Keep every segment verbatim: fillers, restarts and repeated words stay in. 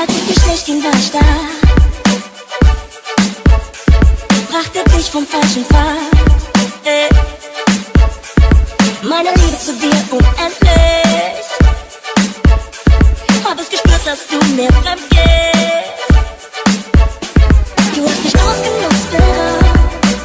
Als es dir schlecht ging, war ich da, brachte dich vom falschen Pfad. Ey. Meine Liebe zu dir unendlich, hab es gespürt, dass du mir fremd gehst. Du hast mich ausgenutzt, beraubt,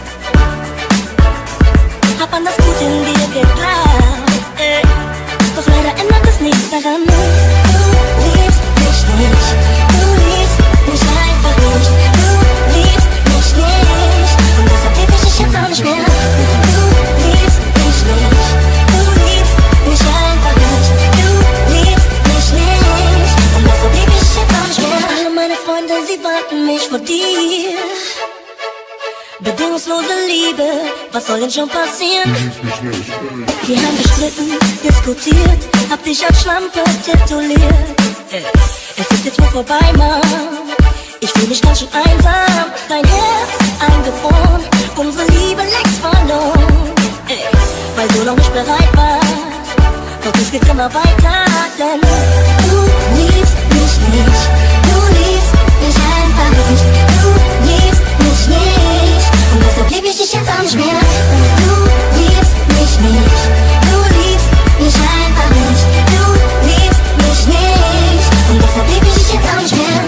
hab an das Gute in dir geglaubt, ey. Doch leider ändert es nichts daran. Du liebst mich nicht, du liebst mich einfach nicht. Du liebst mich nicht, und deshalb lieb ich dich jetzt auch nicht mehr. Du liebst mich nicht, du liebst mich einfach nicht. Du liebst mich nicht, und deshalb lieb ich dich jetzt auch nicht mehr. Alle meine Freunde, sie warnten mich vor dir. Bedingungslose Liebe, was soll denn schon passieren? Wir haben gestritten, diskutiert, hab dich als Schlampe tituliert. Es ist jetzt wohl vorbei, Mann, ich fühl mich ganz schön einsam. Dein Herz eingefroren, unsere Liebe längst verloren. Weil du noch nicht bereit warst, doch du spielst immer weiter. Denn du liebst mich nicht, du liebst mich einfach nicht. Du liebst mich nicht, und deshalb lieb ich dich jetzt auch nicht mehr. Du liebst mich nicht, du liebst mich einfach nicht. Du liebst mich nicht, und deshalb lieb ich dich jetzt auch nicht mehr.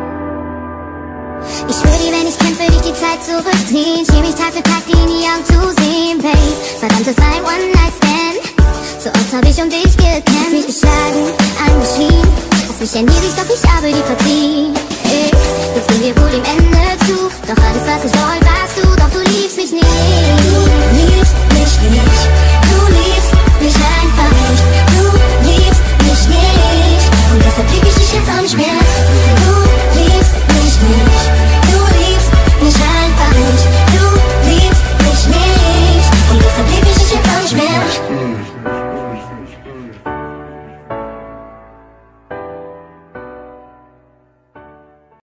Ich schwör dir, wenn ich kämpfe, dich die Zeit zurückdrehen, schieb mich Tag für Tag, dir in die Augen zu sehen, babe. Verdammt, das war ein One-Night-Stand, so oft hab ich um dich gekämpft. Hast mich geschlagen, angeschrien, hast mich erniedrigt, doch ich habe dir verziehen.